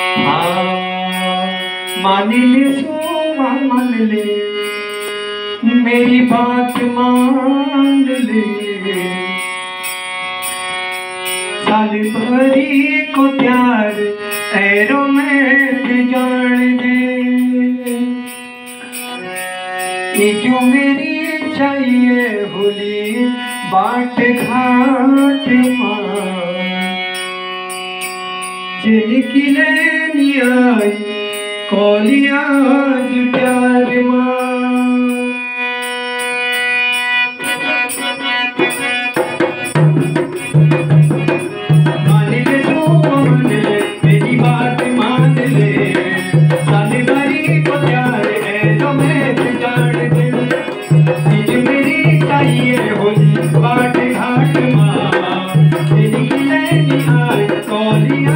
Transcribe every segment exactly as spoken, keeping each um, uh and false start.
हाँ मान ले सो मान ले, मेरी बात मान ले। साल भरी को प्यार ऐरो में जान दे, ये जो मेरी चाहिए होली बाट घाट मां। जिनकी लेनी आई कौलिया प्यार मां। मान ले तो मान ले, मेरी बात मान ले। साल भरी को प्यार है जो मैं जान दे, ये जो मेरी चाहिए होली बाट घाट मां। जिनकी लेनी आई कौलिया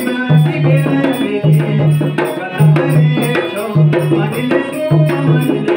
Thank you.